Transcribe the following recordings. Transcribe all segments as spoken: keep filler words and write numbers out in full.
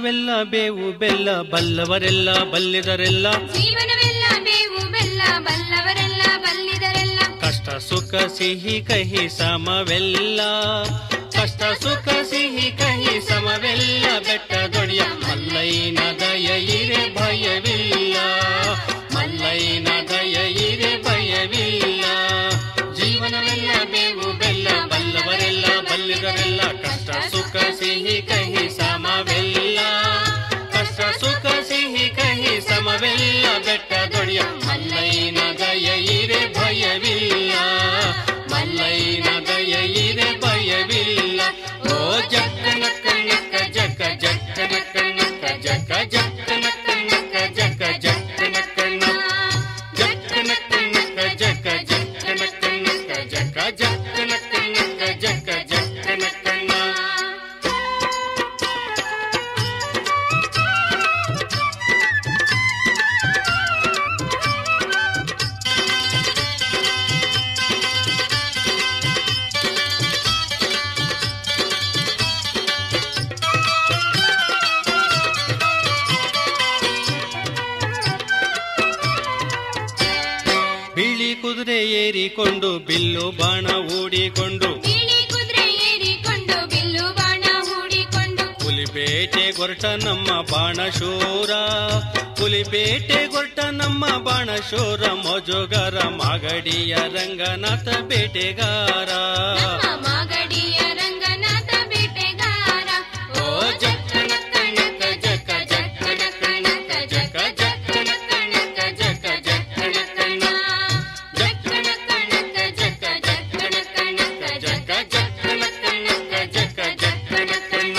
ಜೀವನವೆಲ್ಲ ಬೇವು ಬೆಲ್ಲ ಬಲ್ಲವರೆಲ್ಲ ಬಲ್ಲಿದರೆಲ್ಲ ಜೀವನವೆಲ್ಲ ಬೇವು ಬೆಲ್ಲ ಬಲ್ಲವರೆಲ್ಲ ಬಲ್ಲಿದರೆಲ್ಲ ಕಷ್ಟ ಸುಖ ಸಿಹಿ ಕಹಿ ಸಮವೆಲ್ಲ ಕಷ್ಟ ಸುಖ ಸಿಹಿ ಕಹಿ ಸಮವೆಲ್ಲ ಬೆಟ್ಟದೊಡೆಯ ಮಲ್ಲಯ್ಯನ ದಯ ಇರೆ ಭಯವಿಲ್ಲ ಮಲ್ಲಯ್ಯನ ದಯ ಇರೆ ಭಯವಿಲ್ಲ ಜೀವನವೆಲ್ಲ ಬೇವು ಬೆಲ್ಲ ಬಲ್ಲವರೆಲ್ಲ ಬಲ್ಲಿದರೆಲ್ಲ ಕಷ್ಟ ಸುಖ ಸಿಹಿ ಕಹಿ ಸಮವೆಲ್ಲ ಕಷ್ಟ ಸುಖ ಸಿಹಿ ಕಹಿ ಸಮವೆಲ್ಲ ಬೆಟ್ಟದೊಡೆಯ ಮಲ್ಲಯ್ಯನ ದಯ ಇರೆ ಭಯವಿಲ್ಲ ಮಲ್ಲಯ್ಯನ ದಯ ಇರೆ ಭಯವಿಲ್ಲ ಓ ಜಕ್ಕನ ಕಣ್ಣಕ್ಕ ಜಕ್ಕ ಜಕ್ಕನ ಕಣ್ಣಕ್ಕ ಜಕ್ಕ ಜಕ್ಕನ ಕಣ್ಣಕ್ಕ ಜಕ್ಕ ಜಕ್ಕನ ಕಣ್ಣ ಜಕ್ಕನ ಕಣ್ಣಕ್ಕ ಜಕ್ಕ ಜಕ್ಕನ ಕಣ್ಣಕ್ಕ ಜಕ್ಕ ಜಕ್ಕನ ಕಣ್ಣಕ್ಕ ಜಕ್ಕ ಜಕ್ಕನ ಕಣ್ಣ ಬಿಳಿ ಕುದುರೆ ಏರಿಕೊಂಡು ಬಿಲ್ಲು ಬಾಣ ಹೂಡಿಕೊಂಡು ಬಿಳಿ ಕುದುರೆ ಏರಿಕೊಂಡು ಬಿಲ್ಲು ಬಾಣ ಹೂಡಿಕೊಂಡು ಹುಲಿಬೇಟೆ ಗೊರಟ ನಮ್ಮ ಬಾಣಶೂರ ಹುಲಿಬೇಟೆ ಗೊರಟ ನಮ್ಮ ಬಾಣಶೂರ ಮೋಜುಗಾರ ಮಾಗಡಿಯ ರಂಗನಾಥ ಬೇಟೆಗಾರ ನಮ್ಮ ಮಾಗಡಿಯ ರಂಗನಾಥ ಬೇಟೆಗಾರ ಓ ಜಕ್ಕನ ಕಣ್ಣಕ ಜಕ್ಕ ಜಕ್ಕನ ಕಣ್ಣಕ ಜಕ್ಕ ಜಕ್ಕನ ಕಣ್ಣಕ ಜಕ್ಕ ಜಕ್ಕನ ಕಣ್ಣ ಜಕ್ಕನ ಕಣ್ಣಕ ಜಕ್ಕ ಜಕ್ಕನ ಕಣ್ಣಕ ಜಕ್ಕ ಜಕ್ಕನ ಕಣ್ಣಕ ಜಕ್ಕ ಜಕ್ಕನ ಕಣ್ಣ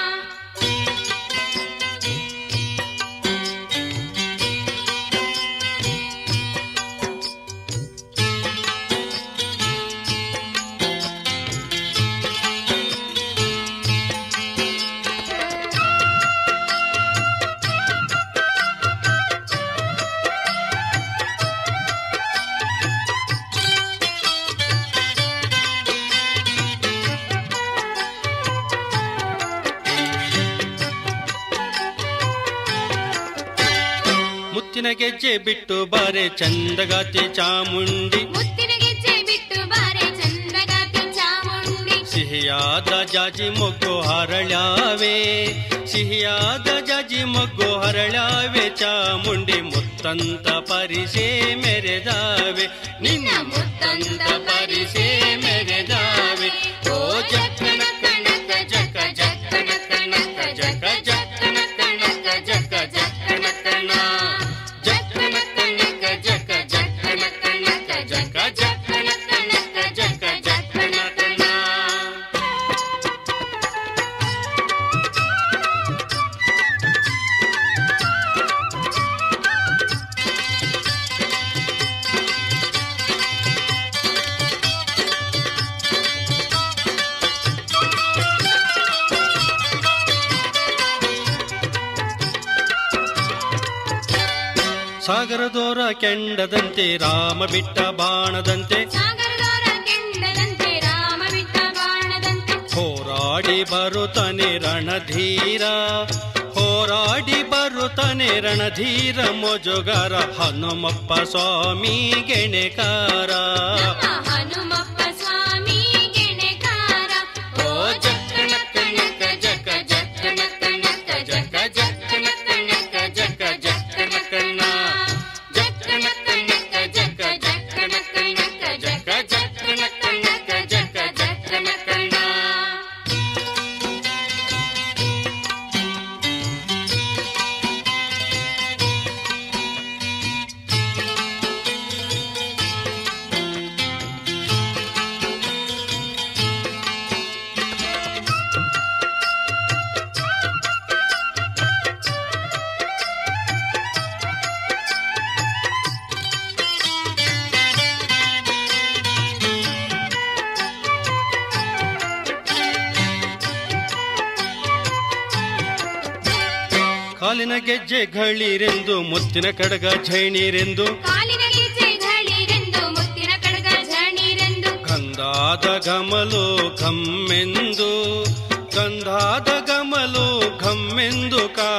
ಮುತ್ತಿನ ಗೆಜ್ಜೆ ಬಿಟ್ಟು ಬಾರೆ ಚಂದಗಾತಿ ಚಾಮುಂಡಿ ಮುತ್ತಿನ ಗೆಜ್ಜೆ ಬಿಟ್ಟು ಬಾರೆ ಚಂದಗಾತಿ ಚಾಮುಂಡಿ ಸಿಹಿಯಾದ ಜಾಜಿ ಮೊಗ್ಗು ಹರಳ್ಯಾವೆ ಸಿಹಿಯಾದ ಜಾಜಿ ಮೊಗ್ಗು ಹರಳ್ಯಾವೆ ಚಾಮುಂಡಿ ಮುತ್ತಂತ ಪರಿಸೆ ಮೆರೆದಾವೆ ನಿನ್ನ ಮುತ್ತಂತ ಪರಿಸೆ ಮೆರೆದಾವೆ ಓ ಜಕ್ಕನ ಕಣಕ ಜಕ್ಕ ಜಕ್ಕನ ಕಣಕ ಜಕ್ಕ ಜಕ್ಕನ ಕಣಕ ಜಕ್ಕ ಜಕ್ಕನ ಕಣ ಜಕ್ಕನ ಕಣಕ ಜಕ್ಕ ಜಕ್ಕನ ಕಣಕ ಜಕ್ಕ ಜಕ್ಕನ ಕಣಕ ಜಕ್ಕ ಜಕ್ಕನ ಕಣ ಸಾಗರದೋರ ಕೆಂಡದಂತೆ ರಾಮ ಬಿಟ್ಟ ಬಾಣದಂತೆ ಸಾಗರದೋರ ಕೆಂಡದಂತೆ ರಾಮ ಬಿಟ್ಟ ಬಾಣದಂತೆ ಹೋರಾಡಿ ಬರುತ್ತಾನೆ ರಣಧೀರ ಹೋರಾಡಿ ಬರುತ್ತಾನೆ ರಣಧೀರ ಮೋಜುಗಾರ ಹನುಮಪ್ಪ ಸ್ವಾಮಿ ಗೆಣೆಕಾರ ನಮ್ಮ ಹನುಮಪ್ಪ ಸ್ವಾಮಿ ಗೆಣೆಕಾರ ಓ ಜಕ್ಕನ ಕಣಕ ಜಕ್ಕ ಜಕ್ಕನ ಕಣಕ ಜಕ್ಕ ಜಕ್ಕನ ಕಣಕ ಜಕ್ಕ ಜಕ್ಕನ ಕಣ್ಣ ಜಕ್ಕನ ಕಣಕ ಜಕ್ಕ ಜಕ್ಕನ ಕಣಕ ಜಕ್ಕ ಜಕ್ಕನ ಕಣಕ ಜಕ್ಕ ಜಕ್ಕನ ಕಣ್ಣ ಕಾಲಿನ ಗೆಜ್ಜೆ ಘಳಿರೆಂದು ಮುತ್ತಿನ ಕಡಗ ಝೈಣಿರೆಂದು ಕಾಲಿನ ಗೆಜ್ಜೆ ಘಳಿರೆಂದು ಮುತ್ತಿನ ಕಡಗ ಝಣಿರೆಂದು ಗಂಧಾದ ಗಮಲು ಘಮ್ಮೆಂದು ಗಂಧಾದ ಗಮಲು ಘಮ್ಮೆಂದು ಕಾ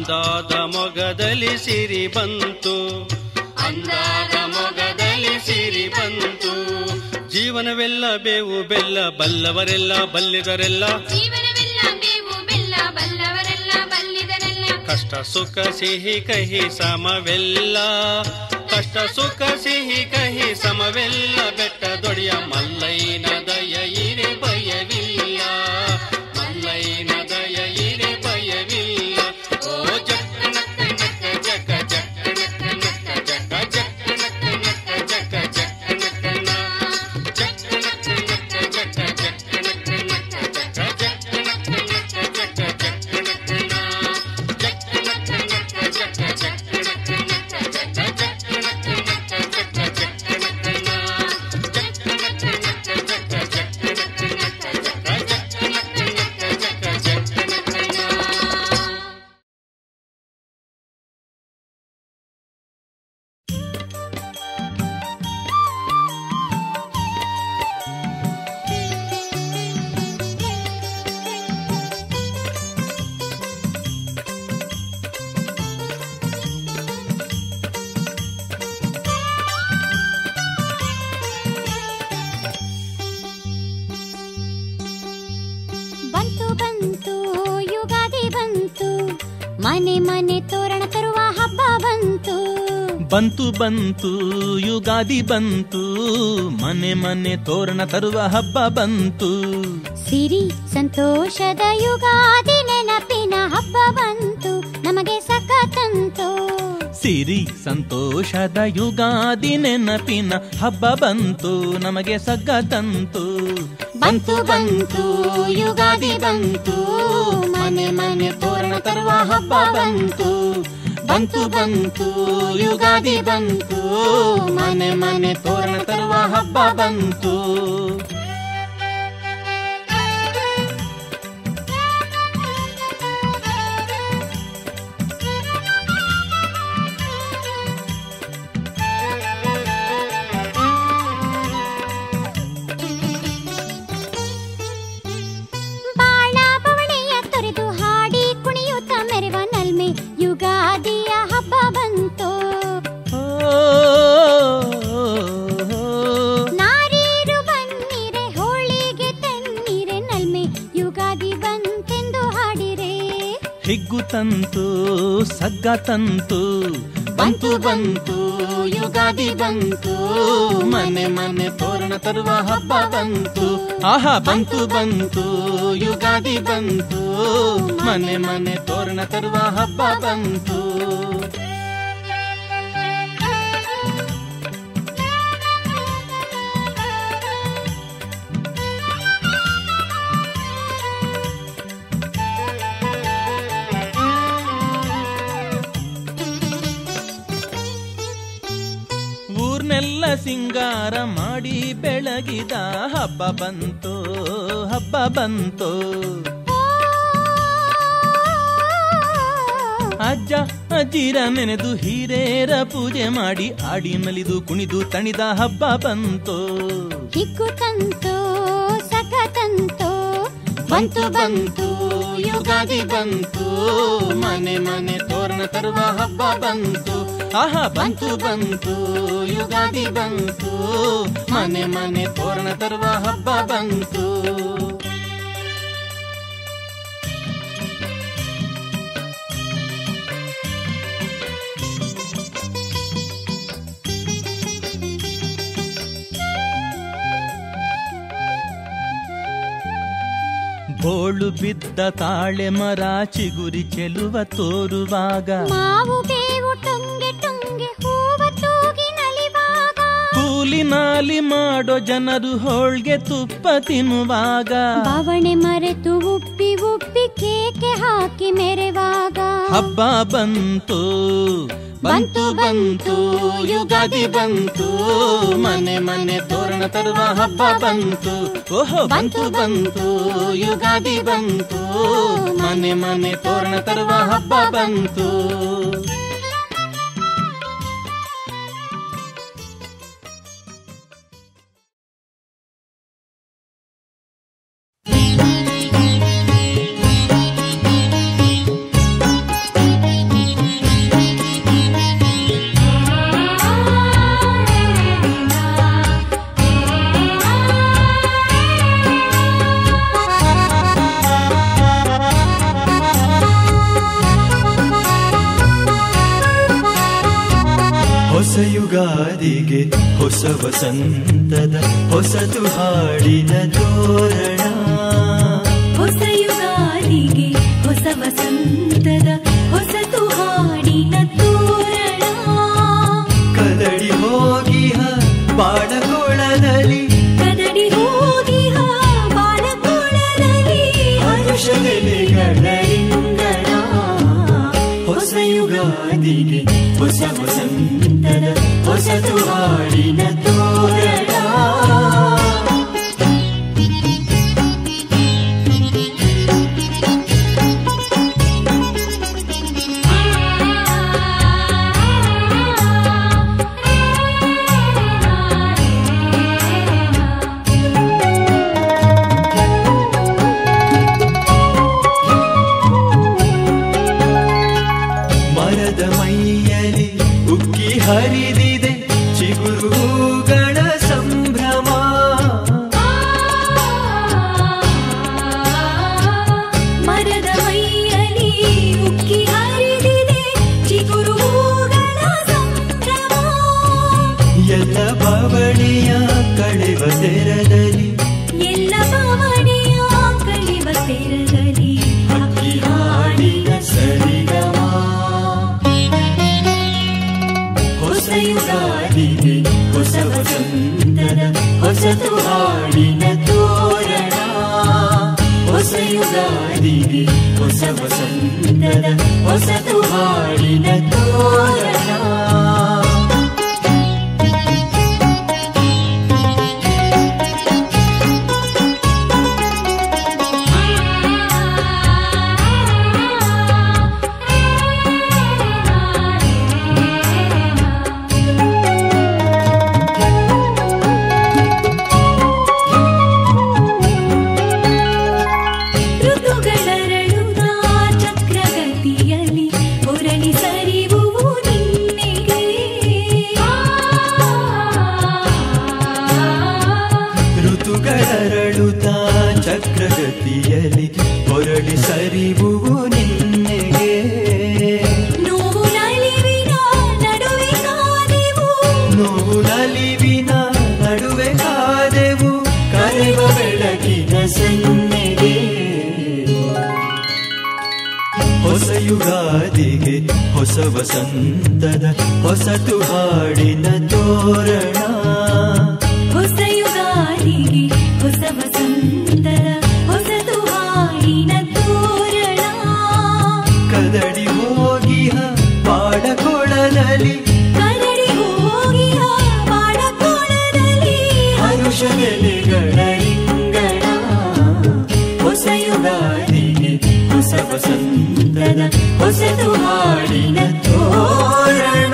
ಅಂದಾದ ಮೊಗದಲ್ಲಿ ಸಿರಿ ಬಂತು, ಅಂದಾದ ಮೊಗದಲ್ಲಿ ಸಿರಿ ಬಂತು. ಜೀವನವೆಲ್ಲ ಬೇವು ಬೆಲ್ಲ ಬಲ್ಲವರೆಲ್ಲ ಬಲ್ಲಿದರೆಲ್ಲ, ಜೀವನವೆಲ್ಲ ಬೇವು ಬೆಲ್ಲ ಬಲ್ಲವರೆಲ್ಲ ಬಲ್ಲಿದರೆಲ್ಲ. ಕಷ್ಟ ಸುಖ ಸಿಹಿ ಕಹಿ ಸಮವೆಲ್ಲ, ಕಷ್ಟ ಸುಖ ಸಿಹಿ ಕಹಿ ಸಮವೆಲ್ಲ. ಬೆಟ್ಟ ದೊಡೆಯ ಮಲ್ಲೈನ ದಯ ಇರೆ ಭಯವಿಲ್ಲ, ಮಲ್ಲೈನ ದಯ ಇರೆ ಭಯವಿಲ್ಲ. ಓ ಜಕ್ಕ ನಕ್ಕ ನಕ್ಕ ಜಕ ಜಕ್ಕ ನಕ್ಕ ನಕ್ಕ ಜಕ ಜಕ್ಕ ನಕ್ಕ ನಕ್ಕ ಜಕ ಜಕ್ಕ ನಕ್ಕನ, ಜಕ್ಕ ನಕ್ಕ ನಕ್ಕ ಜಕ ಜಕ್ಕ ನಕ್ಕ ನಕ್ಕ ಜಕ ಜಕ್ಕ ನಕ್ಕ ನಕ್ಕ ಜಕ ಜಕ್ಕ ನಕ್ಕನ, ಜಕ್ಕ ನಕ್ಕ ನಕ್ಕ ಜಕ ಜಕ್ಕ ನಕ್ಕ ನಕ್ಕ ಜಕ ಜಕ್ಕ ನಕ್ಕ ನಕ್ಕ ಜಕ ಜಕ್ಕ ನಕ್ಕನ, ಜಕ್ಕ ನಕ್ಕ ನಕ್ಕ ಜಕ ಜಕ್ಕ ನಕ್ಕ ನಕ್ಕ ಜಕ ಜಕ್ಕ ನಕ್ಕ ನಕ್ಕ ಜಕ ಜಕ್ಕ ನಕ್ಕನ. ಬಂತು ಬಂತು ಯುಗಾದಿ ಬಂತು, ಮನೆ ಮನೆ ತೋರಣ ತರುವ ಹಬ್ಬ ಬಂತು. ಬಂತು ಬಂತು ಯುಗಾದಿ ಬಂತು, ಮನೆ ಮನೆ ತೋರಣ ತರುವ ಹಬ್ಬ ಬಂತು. ಸಿರಿ ಸಂತೋಷದ ಯುಗಾದಿ ನೆನಪಿನ ಹಬ್ಬ ಬಂತು, ನಮಗೆ ಸಖ ತಂತು. ಸಿರಿ ಸಂತೋಷದ ಯುಗಾದಿ ನೆನಪಿನ ಹಬ್ಬ ಬಂತು, ನಮಗೆ ಸಗ್ಗ ತಂತು. ಬಂತು ಬಂತು ಯುಗಾದಿ ಬಂತು, ಮನೆ ಮನೆ ತೋರಣ ತರುವ ಹಬ್ಬ ಬಂತು. ಬಂತು ಬಂತು ಯುಗಾದಿ ಬಂತು, ಮನೆ ಮನೆ ತೋರಣ ತರುವ ಹಬ್ಬ ಬಂತು. ಬಾಳ ಬವಣೆಯ ತೊರೆದು ಹಾಡಿ ಕುಣಿಯುತ್ತ ಮೆರೆವ ನಲ್ಮೆ ಯುಗಾದಿಯ ಹಬ್ಬ ಬಂತು. ನಾರೀರು ಬನ್ನಿರೆ ಹೋಳಿಗೆ ತನ್ನಿರೆ ನಲ್ಮೆ ಯುಗಾದಿ ಬಂತೆಂದು ಹಾಡಿರೆ. ಹಿಗ್ಗು ತಂತು ಸಗ್ಗ ತಂತು, ಬಂತು ಬಂತು ಯುಗಾದಿ ಬಂತು, ಮನೆ ಮನೆ ತೋರಣ ತರುವ ಹಬ್ಬ ಬಂತು. ಆಹಾ ಬಂತು ಬಂತು ಯುಗಾದಿ ಬಂತು, ಮನೆ ಮನೆ ತೋರಣ ತರುವ ಹಬ್ಬ ಬಂತು. ಊರ್ನೆಲ್ಲ ಸಿಂಗಾರ ಮಾಡಿ ಬೆಳಗಿದ ಹಬ್ಬ ಬಂತು, ಹಬ್ಬ ಬಂತು. ಅಜ್ಜ ಅಜ್ಜಿರ ನೆನೆದು ಹಿರೇರ ಪೂಜೆ ಮಾಡಿ ಆಡಿ ನಲಿದು ಕುಣಿದು ತಣಿದ ಹಬ್ಬ ಬಂತು. ಹಿಗ್ಗು ತಂತು ಸಖ ತಂತು, ಬಂತು ಬಂತು ಯುಗಾದಿ ಬಂತು, ಮನೆ ಮನೆ ತೋರಣ ತರುವ ಹಬ್ಬ ಬಂತು. ಆಹಾ ಬಂತು ಬಂತು ಯುಗಾದಿ ಬಂತು, ಮನೆ ಮನೆ ತೋರಣ ತರುವ ಹಬ್ಬ ಬಂತು. ಬೋಳು ಬಿದ್ದ ತಾಳೆ ಮರ ಚಿಗುರಿ ಚೆಲುವ ತೋರುವಾಗ, ಮಾವು ಬೇವು ಟೊಂಗೆ ಟೊಂಗೆ ಹೂವ ತೂಗಿ ನಲಿವಾಗ, ಕೂಲಿ ನಾಲಿ ಮಾಡೋ ಜನರು ಹೋಳ್ಗೆ ತುಪ್ಪ ತಿನ್ನುವಾಗ, ಬವಣೆ ಮರೆತು ಉಪ್ಪಿ ಉಪ್ಪಿ ಕೇಕೆ ಹಾಕಿ ಮೆರೆವಾಗ, ಹಬ್ಬ ಬಂತು ಬಂತು ಬಂತು ಯುಗಾದಿ ಬಂತು, ಮನೆ ಮನೆ ತೋರಣ ತರುವ ಹಬ್ಬ ಬಂತು. ಓಹೋ ಬಂತು ಬಂತು ಯುಗಾದಿ ಬಂತು, ಮನೆ ಮನೆ ತೋರಣ ತರುವ ಹಬ್ಬ ಬಂತು. ಹೊಸ ವಸಂತದ ಹೊಸತು ಹಾಡಿನ ತೋರಣ ಹೊಸ ಯುಗಾದಿಗೆ ಹೊಸ ವಸಂತದ ಹೊಸತು ಹಾಡಿನ ತೋರಣ ಕದಡಿ ಹೋಗಿಹ ಬಾಣಕೋಳದಲ್ಲಿ ಕದಡಿ ಹೋಗಿಹ ಬಾಣಕೋಳದಲ್ಲಿ ಹರುಷನೆಲೆಗಳ ರಿಂಗಣ ಹೊಸ ಯುಗಾದಿಗೆ ಹೊಸ ವಸಂತದ ಹೊಸತು ಹಾಡಿನ ತೋರಣ ಮರದ ಮೈಯಲಿ ಉಕ್ಕಿ ಹರಿದಿದೆ ಚಿಗುರುಗಳ ಸಂಭ್ರಮ ಮರದ ಮೈಯಲಿ ಉಕ್ಕಿ ಹರಿದಿದೆ ಚಿಗುರುಗಳ ಸಂಭ್ರಮ ಎಲ್ಲ ಬವಣೆಯ ಕಳೆವ ತೆರದಲ್ಲಿ ಎಲ್ಲ ಬವಣೆಯ ಕಳೆವ ತೆರದಲ್ಲಿ ಅಕ್ಕಿ ಹಾಡಿನ ಸರಿಗಮ ಹೊಸ ಯುಗಾದಿಗೆ ಹೊಸ ವಸಂತದ ಹೊಸತು ಹಾಡಿನ ತೋರಣ ಹೊಸ ಯುಗಾದಿಗೆ ಹೊಸ ವಸಂತದ ಹೊಸತು ಹಾಡಿನ ತೋರಣ ಋತುಗಳರಳುತ್ತ ಚಕ್ರಗತಿಯಲ್ಲಿ ಹೊರಳಿ ಸರಿವುವು ನಿನ್ನೆಗೆ ಋತುಗಳರಳುತ್ತ ಚಕ್ರಗತಿಯಲ್ಲಿ ಹೊರಳಿ ಸರಿವುವು ನಿನ್ನೆಗೆ ನೋವು ನಲಿವಿನ ನಡುವೆ ಕಾದೆವು ನೋವು ನಲಿವಿನ ನಡುವೆ ಕಾದೆವು ಕರೆವ ಬೆಳಕಿನ ಸನ್ನೆಗೆ ಹೊಸ ಯುಗಾದಿಗೆ ಹೊಸ ವಸಂತದ ಹೊಸತು ಹಾಡಿನ ತೋರಣ ಹೊಸ ಯುಗಾದಿಗೆ ಹೊಸ ವಸಂತದ ಹೊಸತು ಹಾಡಿನ ತೋರಣ ಕದಡಿ ಹೋಗಿಹ ಬಾಡಕೊಳದಲ್ಲಿ ಕದಡಿ ಹೋಗಿಯ ಬಾಡಕೋಳದಲ್ಲಿ ಹರುಷನೆಲೆಗಳ ರಿಂಗಣ ಹೊಸ ಯುಗಾದಿಗೆ ಹೊಸ ವಸಂತದ ಹೊಸತು ಹಾಡಿನ ತೋರಣ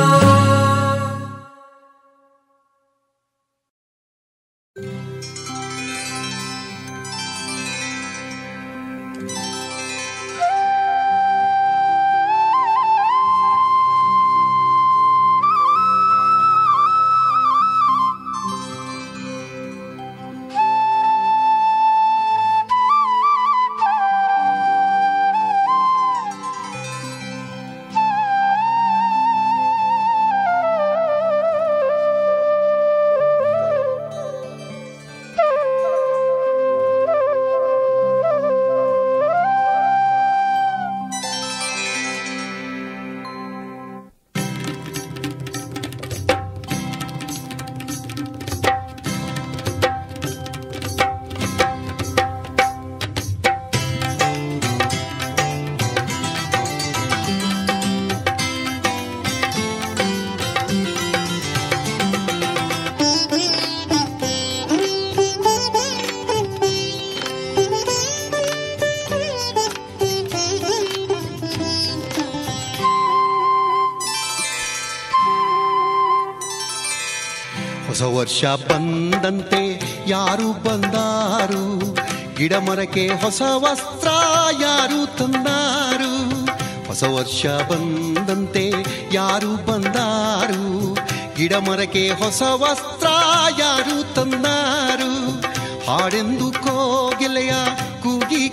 ಹೊಸ ವರ್ಷ ಬಂದಂತೆ ಯಾರು ಬಂದಾರು, ಗಿಡ ಮರಕ್ಕೆ ಹೊಸ ವಸ್ತ್ರ ಯಾರು ತಂದಾರು. ಹೊಸ ವರ್ಷ ಬಂದಂತೆ ಯಾರು ಬಂದಾರು, ಗಿಡ ಮರಕ್ಕೆ ಹೊಸ ವಸ್ತ್ರ ಯಾರು ತಂದಾರು. ಹಾಡೆಂದು ಕೋಗಿಲೆಯ ಕೂಗಿ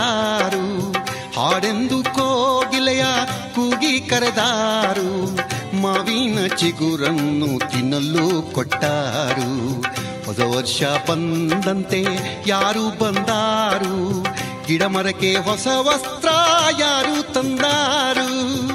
ಕರೆದಾರು, ಹಾಡೆಂದು ಕೋಗಿಲೆಯ ಕೂಗಿ ಕರೆದಾರು. ಮಾವಿನ ಚಿಗುರನ್ನು ತಿನ್ನಲು ಕೊಟ್ಟಾರು. ಹೊಸ ವರ್ಷ ಬಂದಂತೆ ಯಾರು ಬಂದಾರು, ಗಿಡ ಮರಕ್ಕೆ ಹೊಸ ವಸ್ತ್ರ ಯಾರು ತಂದಾರು.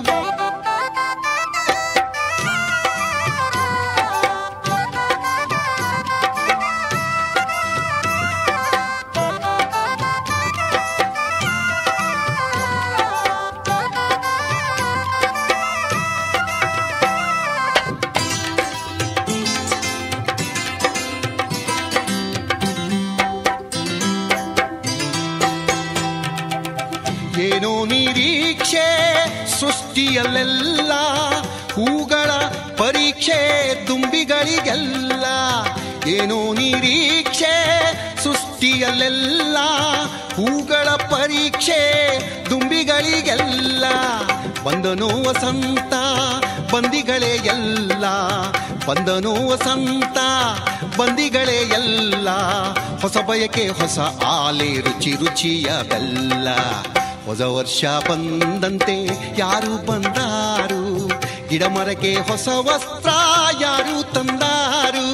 ಏನೋ ನಿರೀಕ್ಷೆ ಸೃಷ್ಟಿಯಲ್ಲೆಲ್ಲ, ಹೂಗಳ ಪರೀಕ್ಷೆ ದುಂಬಿಗಳಿಗೆಲ್ಲ. ಏನೋ ನಿರೀಕ್ಷೆ ಸೃಷ್ಟಿಯಲ್ಲೆಲ್ಲ, ಹೂಗಳ ಪರೀಕ್ಷೆ ದುಂಬಿಗಳಿಗೆಲ್ಲ. ಬಂದನೋ ವಸಂತ ಬಂದಿಗಳೇ ಎಲ್ಲ, ಬಂದನೋ ವಸಂತ ಬಂದಿಗಳೇ ಎಲ್ಲ. ಹೊಸ ಬಯಕೆ ಹೊಸ ಆಲೆ ರುಚಿ ರುಚಿಯ ಬೆಲ್ಲ. ಹೊಸ ವರ್ಷ ಬಂದಂತೆ ಯಾರು ಬಂದಾರು, ಗಿಡ ಮರಕ್ಕೆ ಹೊಸ ವಸ್ತ್ರ ಯಾರು ತಂದಾರು.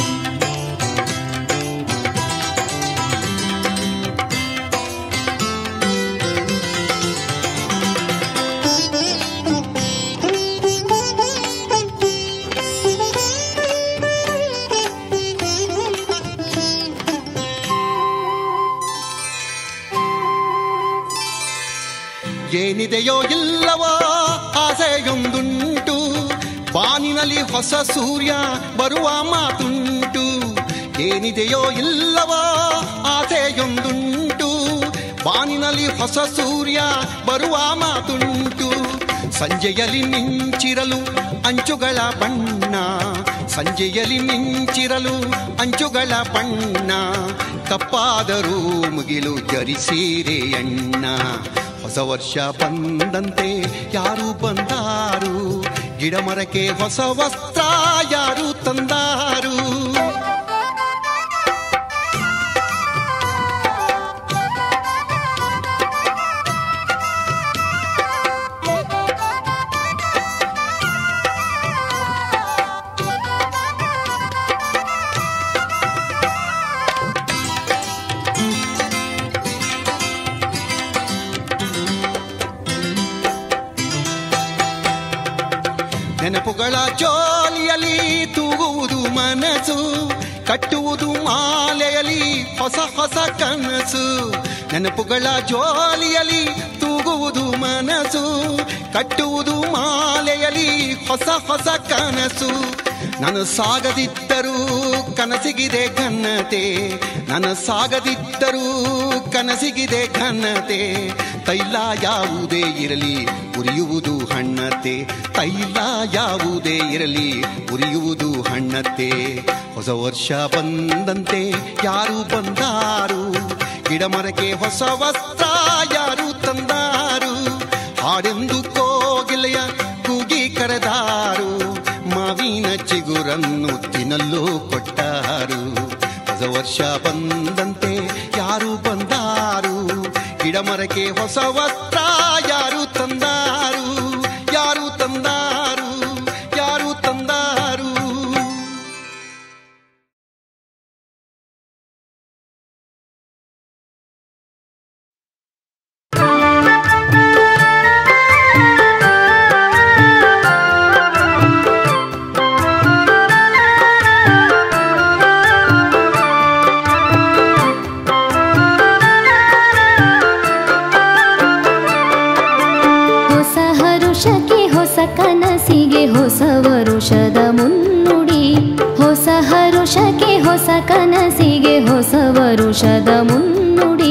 ಏನಿದೆಯೋ ಇಲ್ಲವೋ ಆಸೆಯೊಂದುಂಟು, ಬಾನಿನಲ್ಲಿ ಹೊಸ ಸೂರ್ಯ ಬರುವ ಮಾತುಂಟು. ಏನಿದೆಯೋ ಇಲ್ಲವೋ ಆಸೆಯೊಂದುಂಟು, ಬಾನಿನಲ್ಲಿ ಹೊಸ ಸೂರ್ಯ ಬರುವ ಮಾತುಂಟು. ಸಂಜೆಯಲ್ಲಿ ಮಿಂಚಿರಲು ಅಂಚುಗಳ ಬಣ್ಣ, ಸಂಜೆಯಲ್ಲಿ ಮಿಂಚಿರಲು ಅಂಚುಗಳ ಬಣ್ಣ. ಕಪ್ಪಾದರೂ ಮುಗಿಲು ಜರಿಸೀರೆ ಅಣ್ಣ. ಹೊಸ ವರ್ಷ ಬಂದಂತೆ ಯಾರು ಬಂದಾರು, ಗಿಡ ಮರಕ್ಕೆ ಹೊಸ ವಸ್ತ್ರ ಯಾರು ತಂದಾರು. ನೆನಪುಗಳ ಜೋಲಿಯಲ್ಲಿ ತೂಗುವುದು ಮನಸ್ಸು, ಕಟ್ಟುವುದು ಮಾಲೆಯಲ್ಲಿ ಹೊಸ ಹೊಸ ಕನಸು. ನೆನಪುಗಳ ಜೋಲಿಯಲ್ಲಿ ತೂಗುವುದು ಮನಸ್ಸು, ಕಟ್ಟುವುದು ಮಾಲೆಯಲ್ಲಿ ಹೊಸ ಹೊಸ ಕನಸು. ನಾನು ಸಾಗದಿದ್ದರೂ ಕನಸಿಗಿದೆ ಘನತೆ, ನಾನು ಸಾಗದಿದ್ದರೂ ಕನಸಿಗಿದೆ ಘನತೆ. ತೈಲ ಯಾವುದೇ ಇರಲಿ ಉರಿಯುವುದು ಹಣ್ಣತೆ, ತೈಲ ಯಾವುದೇ ಇರಲಿ ಉರಿಯುವುದು ಹಣ್ಣತೆ. ಹೊಸ ವರ್ಷ ಬಂದಂತೆ ಯಾರು ಬಂದಾರು, ಗಿಡ ಮರಕ್ಕೆ ಹೊಸ ವಸ್ತ್ರ ಯಾರು ತಂದಾರು. ಹಾಡೆಂದು ಕೋಗಿಲೆಯ ಕೂಗಿ ಕರೆದಾರು, ಮಾವಿನ ಚಿಗುರನ್ನು ತಿನ್ನಲು ಕೊಟ್ಟಾರು. ಹೊಸ ವರ್ಷ ಬಂದಂತೆ ಯಾರು ಬಂದಾರು, ಗಿಡ ಮರಕ್ಕೆ ಹೊಸ ವಸ್ತ್ರ ಯಾರು ತಂದಾರು, ಯಾರು ತಂದಾರು, ಯಾರು ತಂದಾರು. ಕನಸಿಗೆ ಹೊಸ ವರುಷದ ಮುನ್ನುಡಿ, ಹೊಸ ಹರುಷಕ್ಕೆ ಹೊಸ ಕನಸಿಗೆ ಹೊಸ ವರುಷದ ಮುನ್ನುಡಿ.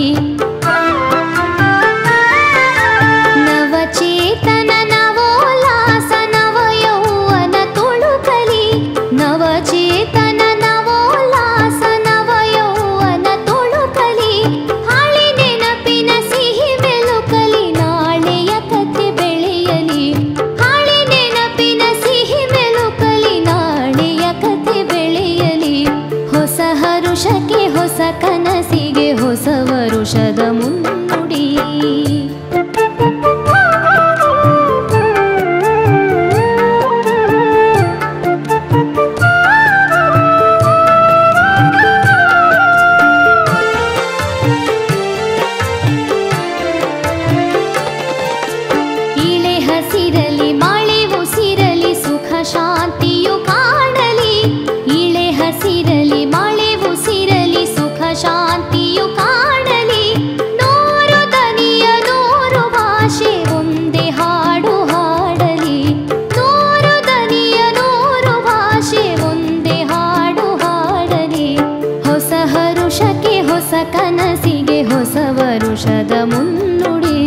ನವಚೇತನ ನವೋಲ್ಲಾಸ ನವ ಯೌವನ ತುಳುಕಲಿ, ನವಚೇತನ ನವೋಲ್ಲಾಸ ನವ ಯೌವನ ತುಳುಕಲಿ. ಹಳೆ ನೆನಪಿನ ಸಿಹಿ ಬೆಳುಕಲಿ, ನಾಳೆಯ ಕಥೆ ಬೆಳೆಯಲಿ. ಹೊಸ ಹರುಷಕ್ಕೆ ಹೊಸ ಕನಸಿಗೆ ಹೊಸ ವರುಷದ ಮುನ್ನುಡಿ. ವರುಷಕ್ಕೆ ಹೊಸ ಕನಸಿಗೆ ಹೊಸ ವರುಷದ ಮುನ್ನುಡಿ.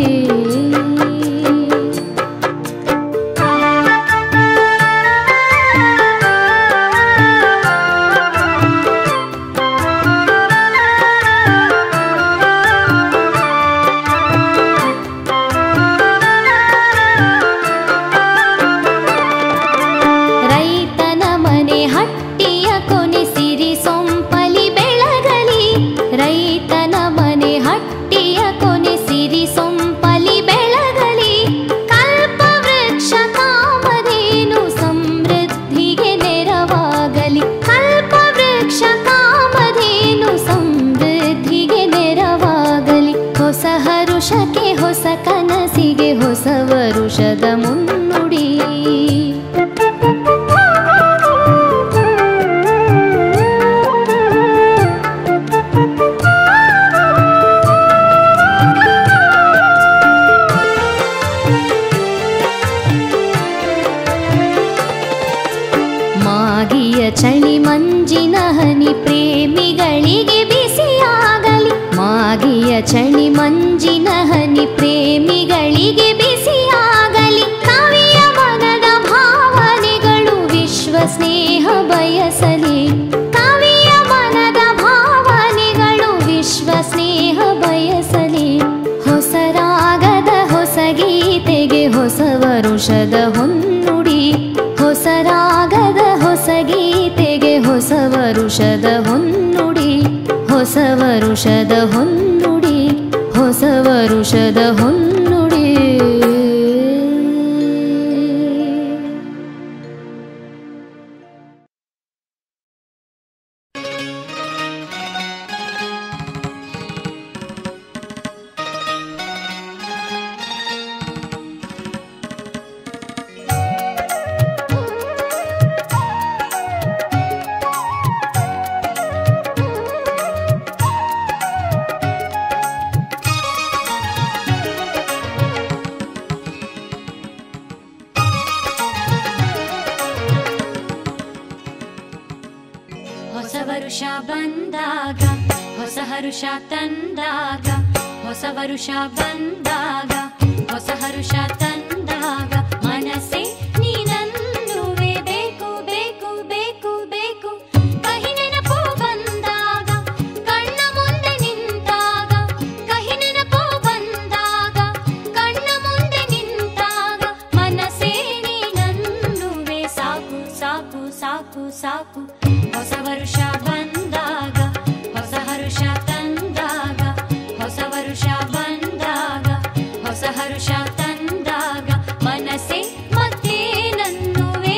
ರೈತನ ಮನೆ ಹಟ್ಟಿಯ ಕೊನೆ ಸಿರಿ ಸೊಂಪಲಿ ಬೆಳಗಲಿ, ರೈತನ ಮನೆ ಹಟ್ಟಿಯ ಕೊನೆ ಸಿರಿ ಸೊಂಪಲಿ ಬೆಳಗಲಿ. ಕಲ್ಪ ವೃಕ್ಷ ಕಾಮಧೇನು ಸಮೃದ್ಧಿಗೆ ನೆರವಾಗಲಿ, ಕಲ್ಪ ವೃಕ್ಷ ಕಾಮಧೇನು ಸಮೃದ್ಧಿಗೆ ನೆರವಾಗಲಿ. ಹೊಸ ಹರುಷಕ್ಕೆ ಹೊಸ ಕನಸಿಗೆ ಹೊಸ ವರುಷದ ಮುನ್ನುಡಿ. ಮಾಗಿಯ ಚಳಿ ಮಂಜಿನ ಹನಿ ಪ್ರೇಮಿಗಳಿಗೆ ಬಿಸಿಯಾಗಲಿ, ಮಾಗಿಯ ಚಳಿ ಮಂಜಿನ ಹನಿ ಪ್ರೇಮಿಗಳಿಗೆ ಬಿಸಿಯಾಗಲಿ. ಕವಿಯ ಮನದ ಭಾವನೆಗಳು ವಿಶ್ವ ಸ್ನೇಹ ಬಯಸಲಿ, ಕವಿಯ ಮನದ ಭಾವನೆಗಳು ವಿಶ್ವ ಸ್ನೇಹ ಬಯಸಲಿ. ಹೊಸ ರಾಗದ ಹೊಸ ಗೀತೆಗೆ ಹೊಸ ವರುಷದ ಹೊನ್ನುಡಿ, ಹೊಸ ರಾಗದ ಹೊಸ ಗೀತೆಗೆ ಹೊಸ ವರುಷದ ಹೊನ್ನುಡಿ, ಹೊಸ ವರುಷದ ಹೊನ್ನುಡಿ, ಹೊಸ ವರುಷದ ಹೊನ್ನುಡಿ. ಹೊಸ ವರುಷ ಬಂದಾಗ ಹೊಸ ಹರುಷ ತಂದಾಗ, ಹೊಸ ವರುಷ ಬಂದಾಗ ಹೊಸ ಹರುಷ ತಂದಾಗ, ಮನಸ್ಸೇ ನೀನನ್ನುವೆ ಬೇಕು ಬೇಕು ಬೇಕು ಬೇಕು. ಕಹಿ ನೆನಪು ಬಂದಾಗ ಕಣ್ಣ ಮುಂದೆ ನಿಂತಾಗ, ಕಹಿ ನೆನಪು ಬಂದಾಗ ಕಣ್ಣ ಮುಂದೆ ನಿಂತಾಗ, ಮನಸ್ಸೇ ನೀನನ್ನುವೆ ಸಾಕು ಸಾಕು ಸಾಕು ಸಾಕು. ಹೊಸ ವರುಷ ಬಂದಾಗ ಹೊಸ ಹರುಷ ತಂದಾಗ, ಹೊಸ ವರುಷ ಬಂದಾಗ ಹೊಸ ಹರುಷ ತಂದಾಗ, ಮನಸ್ಸೇ ಮತ್ತೇನನ್ನುವೆ.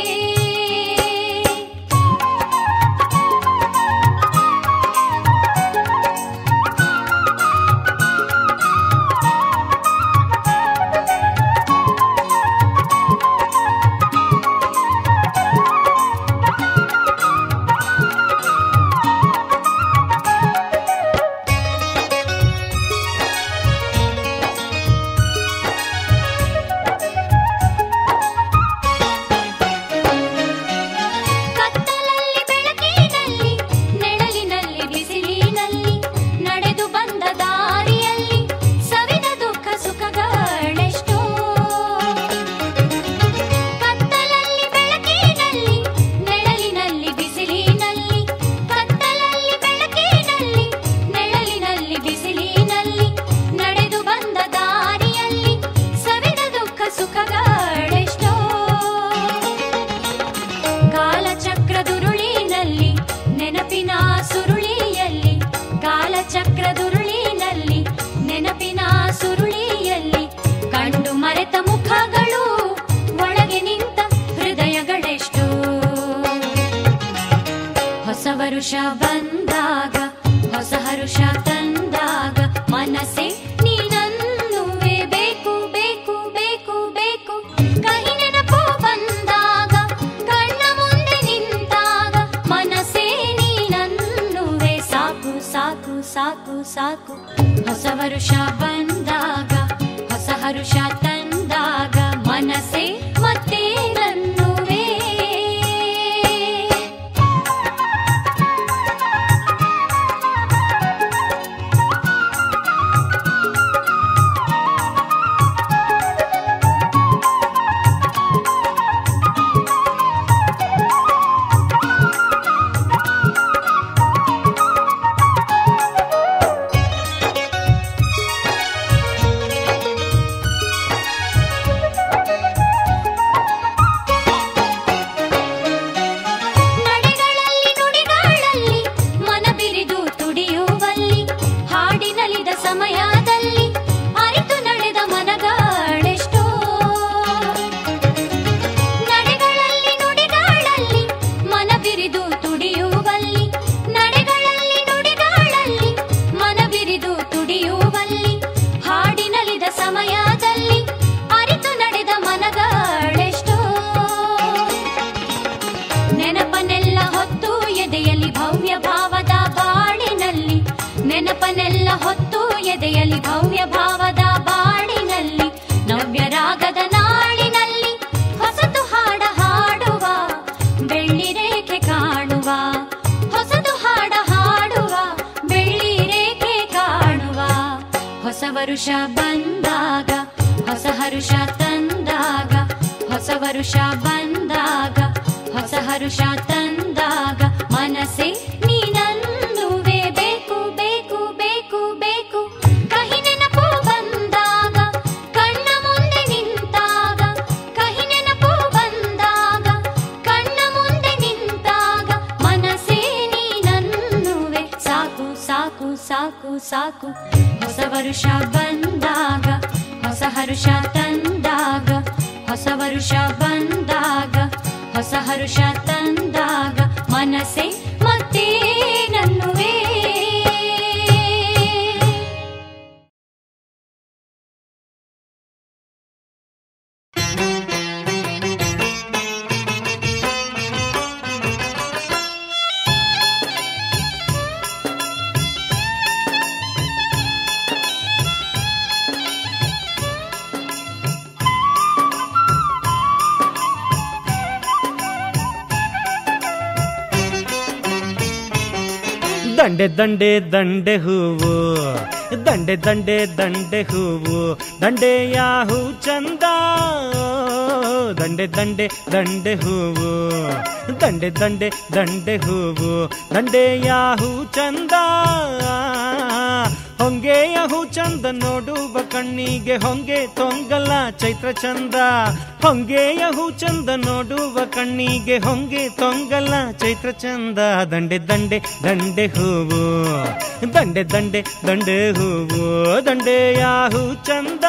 ಕತ್ತಲಲ್ಲಿ ಬೆಳಕಿನಲ್ಲಿ, ನೆರಳಿನಲ್ಲಿ ಬಿಸಿಲಿನಲ್ಲಿ, ನಡೆದು ಬಂದ ದಾರಿಯಲ್ಲಿ ಸವಿದ ದುಃಖ ಸುಖಗಳೆಷ್ಟೋ. ಕತ್ತಲಲ್ಲಿ ಬೆಳಕಿನಲ್ಲಿ, ನೆರಳಿನಲ್ಲಿ ಬಿಸಿಲಿನಲ್ಲಿ, ಕತ್ತಲಲ್ಲಿ ಬೆಳಕಿನಲ್ಲಿ, ನೆರಳಿನಲ್ಲಿ ಬಿಸಿಲಿನಲ್ಲಿ, ನಡೆದು ಬಂದ ದಾರಿಯಲ್ಲಿ ಸವಿದ ದುಃಖ ಸುಖಗಳೆಷ್ಟೋ. ಕಾಲಚಕ್ರದುರುಳಿನಲ್ಲಿ ನೆನಪಿನ ಸುರುಳಿಯಲ್ಲಿ, ಕಾಲಚಕ್ರದುರುಳಿನಲ್ಲಿ ನೆನಪಿನ ಸುರುಳಿಯಲ್ಲಿ, ಕಂಡು ಮರೆತ ಮುಖಗಳು ಒಳಗೆ ನಿಂತ ಹೃದಯಗಳೆಷ್ಟು. ಹೊಸ ವರುಷ ಬಂದಾಗ ಹೊಸ ಹರುಷ ತಂದಾಗ, ಮನಸ್ಸೇ ನೀನನ್ನುವೆ ಬೇಕು ಬೇಕು ಬೇಕು ಬೇಕು. ಕಹಿ ನೆನಪು ಬಂದಾಗ ಕಣ್ಣ ಮುಂದೆ ನಿಂತಾಗ, ಮನಸ್ಸೇ ನೀನನ್ನುವೆ ಸಾಕು ಸಾಕು ಸಾಕು ಸಾಕು. ಹೊಸ ವರುಷ ಬಂದಾಗ ಹೊಸ ಹರುಷ ತಂದಾಗ, ಮನಸ್ಸೇ ಮತ್ತೇನನ್ನುವೆ. ವರುಷ ಬಂದಾಗ ಹೊಸ ಹರುಷ ತಂದಾಗ ಹೊಸ ವರುಷ ಬಂದಾಗ ಹೊಸ ಹರುಷ ತಂದಾಗ ಮನಸ್ಸೇ ನೀನನ್ನುವೆ ಬೇಕು ಬೇಕು ಬೇಕು ಬೇಕು ಕಹಿ ನೆನಪು ಬಂದಾಗ ಕಣ್ಣ ಮುಂದೆ ನಿಂತಾಗ ಕಹಿ ನೆನಪು ಬಂದಾಗ ಕಣ್ಣ ಮುಂದೆ ನಿಂತಾಗ ಮನಸ್ಸೇ ನೀನನ್ನುವೆ ಸಾಕು ಸಾಕು ಸಾಕು ಸಾಕು ಹೊಸ ವರುಷ ಬಂದಾಗ ಹೊಸ ಹರುಷ ತಂದಾಗ ಹೊಸ ವರುಷ ಬಂದಾಗ ಹೊಸ ಹರುಷ ತಂದಾಗ ಮನಸ್ಸೇ ಮತ್ತೆ ನನ್ನುವೇ ದಂಡೆ ದಂಡೆ ದಂಡೆ ಹೂವು ದಂಡೆ ದಂಡೆ ದಂಡೆ ಹೂವು ದಂಡೆಯ ಹೂ ಚಂದ ದಂಡೆ ದಂಡೆ ದಂಡೆ ಹೂವು ದಂಡೆ ದಂಡೆ ದಂಡೆ ಹೂವು ದಂಡೆಯ ಹೂ ಚಂದ ಹೊಂಗೆಯ ಹೂ ಚಂದ ನೋಡುವ ಕಣ್ಣಿಗೆ ಹೊಂಗೆ ತೊಂಗಲ್ಲ ಚೈತ್ರ ಚಂದ ಹೊಂಗೆಯ ಹೂ ಚಂದ ನೋಡುವ ಕಣ್ಣಿಗೆ ಹೊಂಗೆ ತೊಂಗಲ್ಲ ಚೈತ್ರ ಚಂದ ದಂಡೆ ದಂಡೆ ದಂಡೆ ಹೂವು ದಂಡೆ ದಂಡೆ ದಂಡೆ ಹೂವು ದಂಡೆಯ ಹೂ ಚಂದ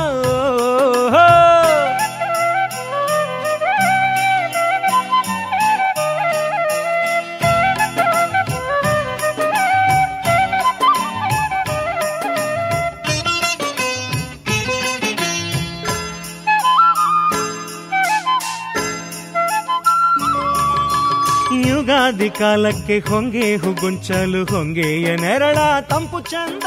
ಯುಗಾದಿ ಕಾಲಕ್ಕೆ ಹೊಂಗೆ ಹುಗುಂಚಲು ಹೊಂಗೆಯ ನೆರಳ ತಂಪು ಚಂದ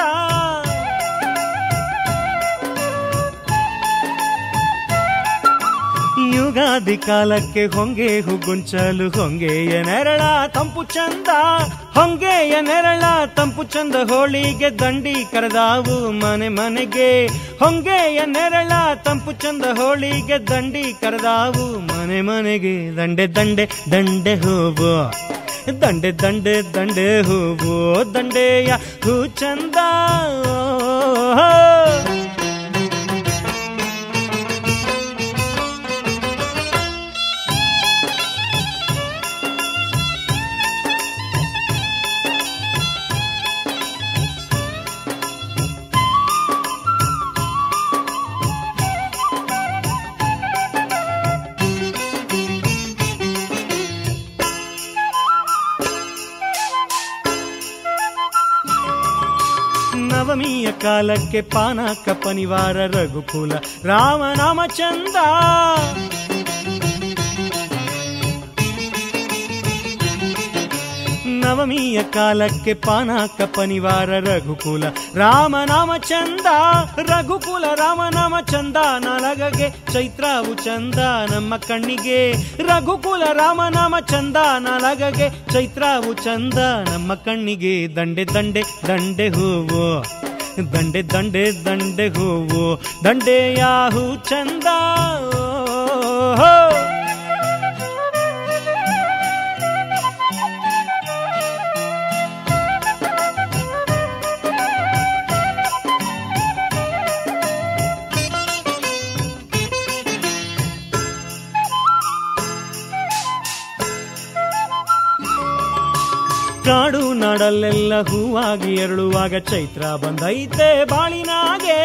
ಯುಗಾದಿ ಕಾಲಕ್ಕೆ ಹೊಂಗೆ ಹುಗುಂಚಲು ಹೊಂಗೆಯ ನೆರಳ ತಂಪು ಚಂದ ಹೊಂಗೆಯ ನೆರಳ ತಂಪು ಚಂದ ಹೋಳಿಗೆ ದಂಡಿ ಕರೆದಾವು ಮನೆ ಮನೆಗೆ ಹೊಂಗೆಯ ನೆರಳ ತಂಪು ಚಂದ ಹೋಳಿಗೆ ದಂಡಿ ಕರೆದಾವು ಮನೆ ಮನೆಗೆ ದಂಡೆ ದಂಡೆ ದಂಡೆ ಹೂವು ದಂಡೆ ದಂಡೆ ದಂಡೆ ಹೂವು ದಂಡೆಯ ಹೂ ಚಂದ ನವಮಿಯ ಕಾಲಕ್ಕೆ ಪಾನಕ ಪನಿವಾರ ರಘುಕುಲ ರಾಮನಾಮ ಚಂದ ನವಮಿಯ ಕಾಲಕ್ಕೆ ಪಾನಕ ಪನಿವಾರ ರಘುಕುಲ ರಾಮನಾಮ ಚಂದ ರಘುಕುಲ ರಾಮನಾಮ ಚಂದ ನಾಲಗಗೆ ಚೈತ್ರವು ಚಂದ ನಮ್ಮ ಕಣ್ಣಿಗೆ ರಘುಕುಲ ರಾಮನಾಮ ಚಂದ ನಾಲಗಗೆ ಚೈತ್ರವು ಚಂದ ನಮ್ಮ ಕಣ್ಣಿಗೆ ದಂಡೆ ದಂಡೆ ದಂಡೆ ಹೂವು ದಂಡೆ ದಂಡೆ ದಂಡೆ ಹೂವು ದಂಡೆಯ ಹೂ ಚಂದ ಕಾಡು ನಾಡಲ್ಲೆಲ್ಲ ಹೂವಾಗಿ ಎರಳುವಾಗ ಚೈತ್ರ ಬಂದೈತೆ ಬಾಳಿನಾಗೆ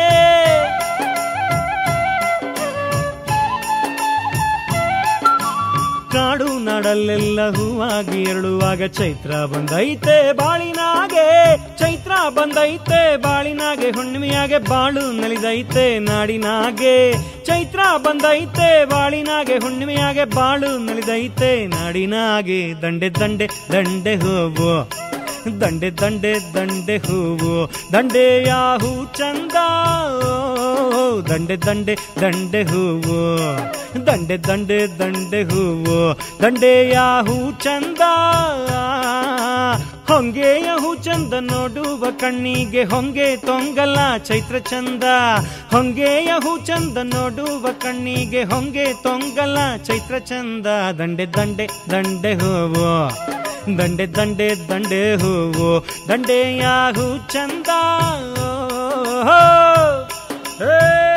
ಕಾಡು ನಾಡಲ್ಲೆಲ್ಲ ಹೂವಾಗಿ ಎರಳುವಾಗ ಚೈತ್ರ ಬಂದೈತೆ ಬಾಳಿನಾಗೆ ಚೈತ್ರ ಬಂದೈತೆ ಬಾಳಿನಾಗೆ ಹುಣ್ಣಿಮೆಯಾಗೆ ಬಾಳು ನಲಿದೈತೆ ನಾಡಿನಾಗೆ ಚೈತ್ರ ಬಂದೈತೆ ಬಾಳಿನಾಗೆ ಹುಣ್ಣಿಮೆಯಾಗೆ ಬಾಳು ನಲಿದೈತೆ ನಾಡಿನಾಗೆ ದಂಡೆ ದಂಡೆ ದಂಡೆ ಹೂವು ದಂಡೆ ದಂಡೆ ದಂಡೆ ಹೂವು ದಂಡೆಯ ಹೂ ಚಂದ ದಂಡೆ ದಂಡೆ ದಂಡೆ ಹೂವು ದಂಡೆ ದಂಡೆ ದಂಡೆ ಹೂವು ದಂಡೆಯ ಹೂ ಚಂದ ಹೊಂಗೆಯ ಹೂ ಚಂದ ನೋಡುವ ಕಣ್ಣಿಗೆ ಹೊಂಗೆ ತೊಂಗಲ ಚೈತ್ರ ಚಂದ. ಹೊಂಗೆಯ ಹೂ ಚಂದ ನೋಡುವ ಕಣ್ಣಿಗೆ ಹೊಂಗೆ ತೊಂಗಲ ಚೈತ್ರ ಚಂದ. ದಂಡೆ ದಂಡೆ ದಂಡೆ ಹೂವು ದಂಡೆ ದಂಡೆ ದಂಡೆ ಹೂವು ದಂಡೆಯ ಹೂ ಚಂದ. ಹೇ